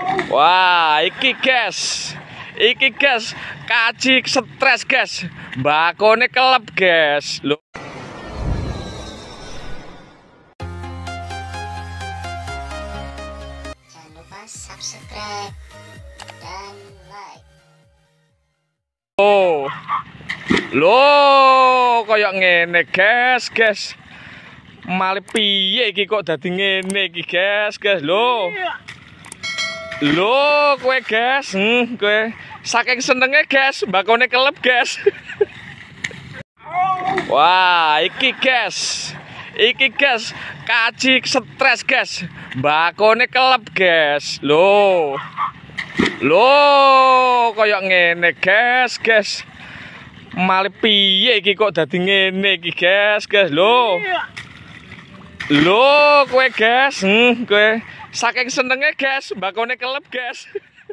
Wah, iki guys. Iki guys, kaji stres guys. Mbakone kelep guys. Loh. Jangan lupa subscribe dan like. Loh, koyo ngene guys. Male piye iki kok dadi ngene iki guys. Loh. Loh, kowe guys, kowe saking senenge guys, mbakone kelep guys. Wah, iki guys. Iki guys, kaji stres guys. Mbakone kelep guys. Loh. Loh, koyo ngene guys. Male piye iki kok dadi ngene iki guys. Loh. Loh, kowe guys, kowe saking senenge guys, mbakone kelep guys.